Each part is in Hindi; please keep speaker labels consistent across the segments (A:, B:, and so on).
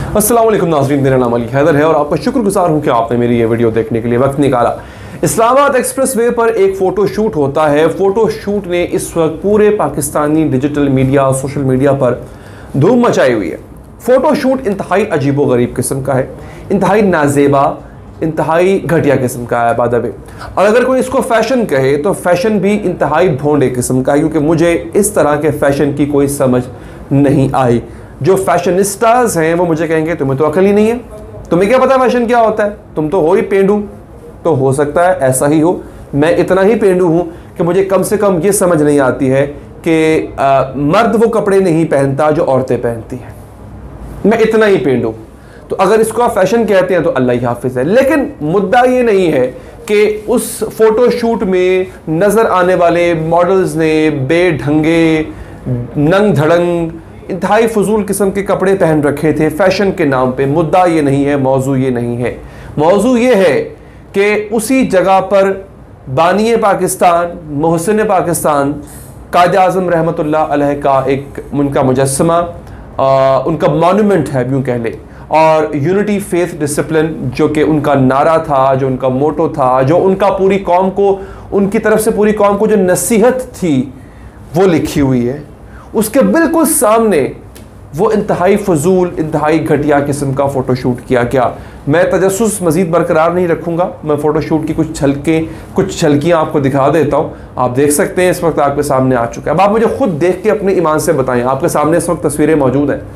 A: अस्सलाम वालेकुम नाज़रीन, मेरा नाम अली हैदर है और आपका शुक्रगुजार हूँ कि आपने मेरी ये वीडियो देखने के लिए वक्त निकाला। इस्लामाबाद एक्सप्रेस वे पर एक फ़ोटो शूट होता है। फ़ोटो शूट ने इस वक्त पूरे पाकिस्तानी डिजिटल मीडिया और सोशल मीडिया पर धूम मचाई हुई है। फ़ोटो शूट इंतहाई अजीबो गरीब किस्म का है, इंतहाई नाजेबा, इंतहाई घटिया किस्म का है बादबे। और अगर कोई इसको फ़ैशन कहे तो फ़ैशन भी इंतहाई भोंडे किस्म का है, क्योंकि मुझे इस तरह के फ़ैशन की कोई समझ नहीं आई। जो फैशनिस्टाज हैं वो मुझे कहेंगे तुम्हें तो अकल ही नहीं है, तुम्हें क्या पता फैशन क्या होता है, तुम तो हो ही पेंडू। तो हो सकता है ऐसा ही हो, मैं इतना ही पेंडू हूँ कि मुझे कम से कम ये समझ नहीं आती है कि मर्द वो कपड़े नहीं पहनता जो औरतें पहनती हैं। मैं इतना ही पेंडू। तो अगर इसको आप फैशन कहते हैं तो अल्लाह ही हाफिज़ है। लेकिन मुद्दा ये नहीं है कि उस फोटो शूट में नज़र आने वाले मॉडल्स ने बेढंगे नंग धड़ंग इंतहाई फजूल किस्म के कपड़े पहन रखे थे फैशन के नाम पे। मुद्दा ये नहीं है, मौजू ये नहीं है। मौजू ये है कि उसी जगह पर बानी पाकिस्तान, मोहसिन पाकिस्तान, कायद आज़म रहमतुल्लाह अलैह का एक उनका मुजस्समा, उनका मॉन्यूमेंट है यूँ कह ले, और यूनिटी फेथ डिसिप्लिन जो कि उनका नारा था, जो उनका मोटो था, जो उनका पूरी कौम को, उनकी तरफ से पूरी कौम को जो नसीहत थी वो लिखी हुई है। उसके बिल्कुल सामने वो इंतहाई फजूल, इंतहाई घटिया किस्म का फ़ोटो शूट किया गया। मैं तजस्सुस मज़ीद बरकरार नहीं रखूँगा, मैं फ़ोटो शूट की कुछ झलकियाँ आपको दिखा देता हूँ। आप देख सकते हैं, इस वक्त आपके सामने आ चुका है। अब आप मुझे खुद देख के अपने ईमान से बताएं। आपके सामने इस वक्त तस्वीरें मौजूद हैं,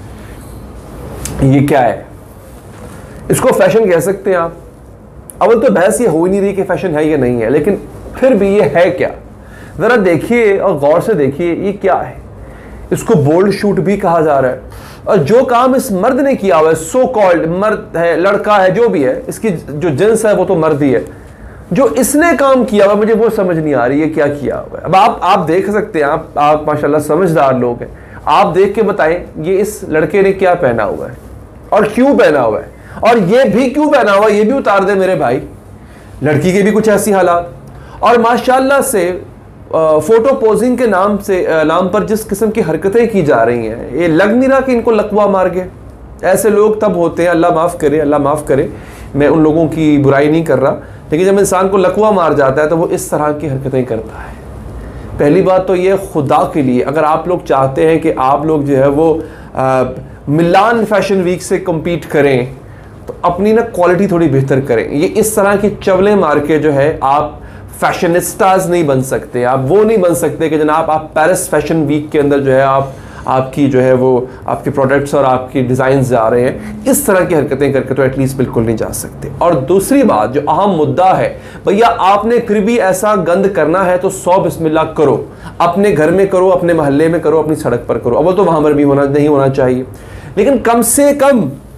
A: ये क्या है? इसको फैशन कह सकते हैं आप? अव्वल तो बहस ये हो ही नहीं रही कि फैशन है या नहीं है, लेकिन फिर भी ये है क्या? ज़रा देखिए और गौर से देखिए, ये क्या है? इसको बोल्ड शूट भी कहा जा रहा है। और जो काम इस मर्द ने किया हुआ है, सो कॉल्ड मर्द है, लड़का है, जो भी है, इसकी जो जिन्स है वो तो मर्द ही है। जो इसने काम किया हुआ मुझे वो समझ नहीं आ रही है क्या किया हुआ है। अब आप देख सकते हैं, आप माशाल्लाह समझदार लोग हैं, आप देख के बताएं ये इस लड़के ने क्या पहना हुआ है और क्यों पहना हुआ है, और ये भी क्यों पहना हुआ है, ये भी उतार दे मेरे भाई। लड़की के भी कुछ ऐसी हालात, और माशाल्लाह से फोटो पोजिंग के नाम पर जिस किस्म की हरकतें की जा रही हैं, ये लग नहीं रहा कि इनको लकवा मार गए। ऐसे लोग तब होते हैं, अल्लाह माफ़ करे, अल्लाह माफ़ करे, मैं उन लोगों की बुराई नहीं कर रहा, लेकिन जब इंसान को लकवा मार जाता है तो वो इस तरह की हरकतें करता है। पहली बात तो ये, खुदा के लिए अगर आप लोग चाहते हैं कि आप लोग जो है वो मिलान फैशन वीक से कम्पीट करें तो अपनी ना क्वालिटी थोड़ी बेहतर करें। ये इस तरह की चवले मार के जो है आप फैशनिस्टाज नहीं बन सकते। आप वो नहीं बन सकते कि जनाब आप पेरिस फैशन वीक के अंदर जो है आपकी जो है वो आपके प्रोडक्ट्स और आपकी डिज़ाइंस जा रहे हैं। इस तरह की हरकतें करके तो एटलीस्ट बिल्कुल नहीं जा सकते। और दूसरी बात जो अहम मुद्दा है, भैया आपने फिर भी ऐसा गंद करना है तो 100 बिस्मिल्लाह करो, अपने घर में करो, अपने मोहल्ले में करो, अपनी सड़क पर करो। अब तो वहाँ पर भी नहीं होना चाहिए, लेकिन कम से कम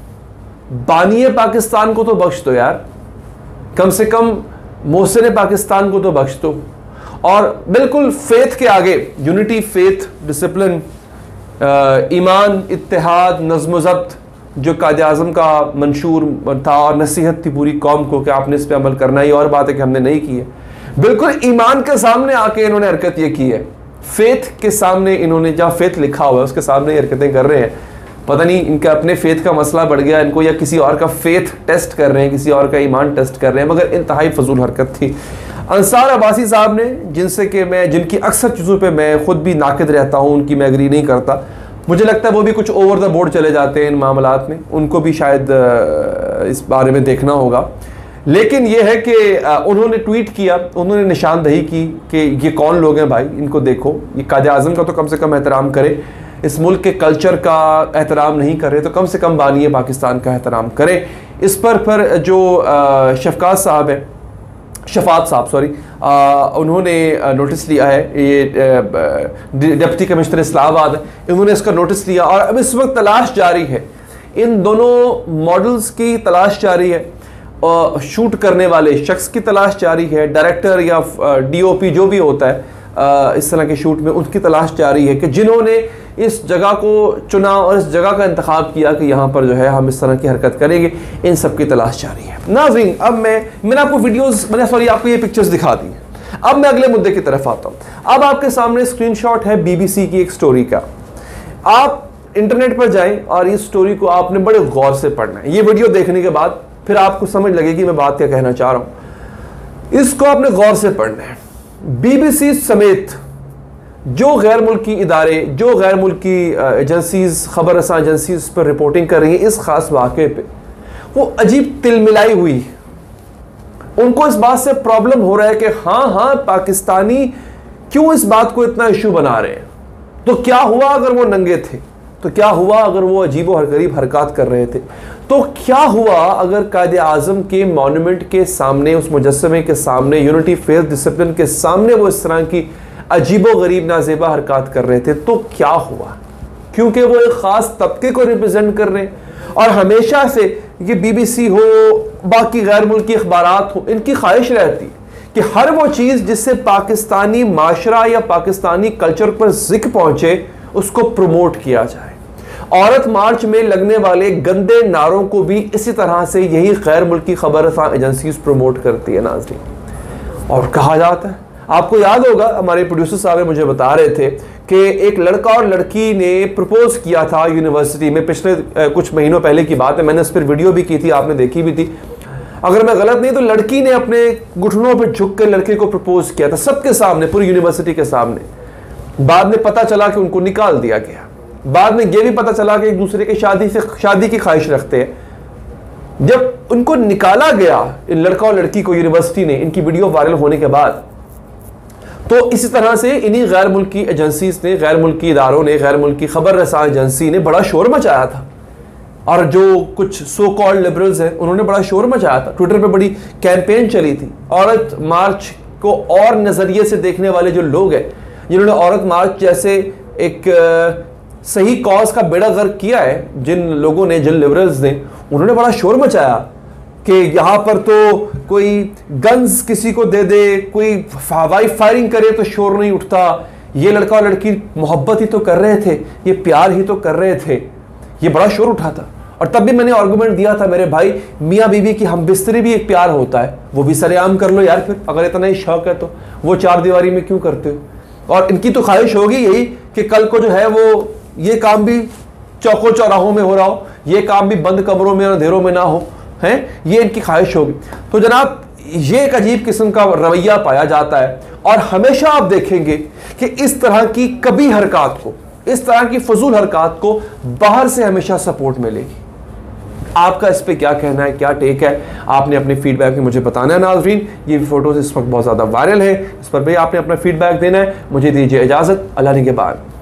A: बानी पाकिस्तान को तो बख्श दो यार, कम से कम मोहसिन पाकिस्तान को तो बख्श दो। और बिल्कुल फेथ के आगे, यूनिटी फेथ डिसिप्लिन, ईमान, इत्तेहाद, नज़्म ज़ब्त जो कायद आज़म का मंशूर था और नसीहत थी पूरी कौम को कि आपने इस पे अमल करना ही, और बात है कि हमने नहीं की है। बिल्कुल ईमान के सामने आके इन्होंने हरकत ये की है। फेथ के सामने इन्होंने, जहाँ फेथ लिखा हुआ है उसके सामने ये हरकतें कर रहे हैं। पता नहीं इनका अपने फेथ का मसला बढ़ गया इनको, या किसी और का फेथ टेस्ट कर रहे हैं, किसी और का ईमान टेस्ट कर रहे हैं, मगर इंतहाई फजूल हरकत थी। अंसार अब्बासी साहब ने, जिनकी अक्सर चीज़ों पे मैं खुद भी नाकिद रहता हूँ, उनकी मैं एग्री नहीं करता, मुझे लगता है वो भी कुछ ओवर द बोर्ड चले जाते हैं इन मामलात में, उनको भी शायद इस बारे में देखना होगा। लेकिन ये है कि उन्होंने ट्वीट किया, उन्होंने निशानदही की कि ये कौन लोग हैं भाई, इनको देखो, ये कायद आज़म का तो कम से कम एहतराम करे, इस मुल्क के कल्चर का एहतराम नहीं कर रहे तो कम से कम बानी पाकिस्तान का एहतराम करें। इस पर जो शफात साहब उन्होंने नोटिस लिया है, ये डिप्टी कमिश्नर इस्लामाबाद, इन्होंने इसका नोटिस लिया और अब इस वक्त तलाश जारी है, इन दोनों मॉडल्स की तलाश जारी है, और शूट करने वाले शख्स की तलाश जारी है, डायरेक्टर या DOP जो भी होता है इस तरह के शूट में, उसकी तलाश जारी है कि जिन्होंने इस जगह को चुना और इस जगह का इंतखाब किया कि यहाँ पर जो है हम इस तरह की हरकत करेंगे, इन सब की तलाश जारी है। नाज़रीन, अब मैंने आपको आपको ये पिक्चर्स दिखा दी। अब मैं अगले मुद्दे की तरफ आता हूँ। अब आपके सामने स्क्रीनशॉट है BBC की एक स्टोरी का। आप इंटरनेट पर जाएं और इस स्टोरी को आपने बड़े गौर से पढ़ना है। ये वीडियो देखने के बाद फिर आपको समझ लगेगी मैं बात क्या कहना चाह रहा हूं। इसको आपने गौर से पढ़ना है। बीबीसी समेत जो गैर मुल्की इदारे, जो गैर मुल्की एजेंसीज, खबर रसां एजेंसीज पर रिपोर्टिंग कर रही हैं इस खास वाक़े पे, वो अजीब तिलमिलाई हुई। उनको इस बात से प्रॉब्लम हो रहा है कि हाँ पाकिस्तानी क्यों इस बात को इतना इशू बना रहे हैं। तो क्या हुआ अगर वो नंगे थे? तो क्या हुआ अगर वो अजीब और गरीब हरकत कर रहे थे? तो क्या हुआ अगर कायदे आज़म के मॉन्यूमेंट के सामने, उस मुजस्समे के सामने, यूनिटी फेथ डिसिप्लिन के सामने वो इस तरह की अजीबो गरीब नाजेबा हरकत कर रहे थे? तो क्या हुआ? क्योंकि वो एक ख़ास तबके को रिप्रेजेंट कर रहे हैं। और हमेशा से ये बीबीसी हो, बाकी गैर मुल्की अखबारात हो, इनकी ख्वाहिश रहती है कि हर वो चीज़ जिससे पाकिस्तानी माशरा या पाकिस्तानी कल्चर पर ज़िक्र पहुँचे उसको प्रमोट किया जाए। औरत मार्च में लगने वाले गंदे नारों को भी इसी तरह से यही गैर मुल्की खबर एजेंसीज प्रमोट करती है नाज़रीन। और कहा जाता है, आपको याद होगा हमारे प्रोड्यूसर साहब मुझे बता रहे थे कि एक लड़का और लड़की ने प्रपोज किया था यूनिवर्सिटी में, पिछले कुछ महीनों पहले की बात है। मैंने इस पर वीडियो भी की थी, आपने देखी भी थी। अगर मैं गलत नहीं तो लड़की ने अपने घुटनों पर झुक कर लड़के को प्रपोज किया था, सबके सामने, पूरी यूनिवर्सिटी के सामने। बाद में पता चला कि उनको निकाल दिया गया। बाद में यह भी पता चला कि एक दूसरे की शादी की ख्वाहिश रखते हैं। जब उनको निकाला गया, इन लड़का और लड़की को, यूनिवर्सिटी ने, इनकी वीडियो वायरल होने के बाद, तो इसी तरह से इन्हीं गैर मुल्की एजेंसीज ने, गैर मुल्की इदारों ने, गैर मुल्की खबर रसां एजेंसी ने बड़ा शोर मचाया था। और जो कुछ सो कॉल्ड लिबरल्स हैं उन्होंने बड़ा शोर मचाया था। ट्विटर पे बड़ी कैंपेन चली थी। औरत मार्च को और नज़रिए से देखने वाले जो लोग हैं, जिन्होंने औरत मार्च जैसे एक सही कॉज का बेड़ा गर्क किया है, जिन लोगों ने, जिन लिबरल्स ने, उन्होंने बड़ा शोर मचाया कि यहाँ पर तो कोई गन्स किसी को दे दे, कोई हवाई फायरिंग करे तो शोर नहीं उठता। ये लड़का और लड़की मोहब्बत ही तो कर रहे थे, ये प्यार ही तो कर रहे थे, ये बड़ा शोर उठा था। और तब भी मैंने आर्गूमेंट दिया था, मेरे भाई, मियाँ बीवी की हमबिस्तरी भी एक प्यार होता है, वो भी सरेआम कर लो यार। फिर अगर इतना ही शौक है तो वो चार दीवारी में क्यों करते हो? और इनकी तो ख्वाहिश होगी यही कि कल को जो है वो ये काम भी चौकों चौराहों में हो रहा हो, ये काम भी बंद कमरों में और अंधेरों में ना हो, हैं, ये इनकी ख्वाहिश होगी। तो जनाब, ये एक अजीब किस्म का रवैया पाया जाता है। और हमेशा आप देखेंगे कि इस तरह की कभी हरकत को, इस तरह की फजूल हरकत को बाहर से हमेशा सपोर्ट मिलेगी। आपका इस पे क्या कहना है, क्या टेक है? आपने अपने फीडबैक में मुझे बताना है नाज़रीन। ये फोटोज इस वक्त बहुत ज़्यादा वायरल है, इस पर भी आपने अपना फीडबैक देना है। मुझे दीजिए इजाज़त, अल्लाह ने के बाद।